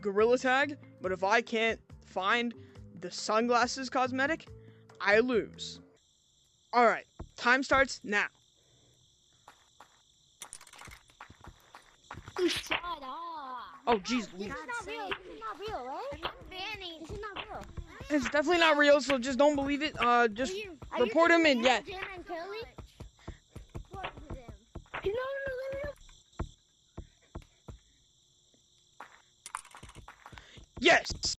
gorilla tag, but if I can't find the sunglasses cosmetic, I lose. Alright, time starts now. Shut up. Oh, jeez. This is not real. This is not real, right? This is not real. It's definitely not real, so just don't believe it. Just report him and yeah. Jen and Kelly? Report to them. Yes!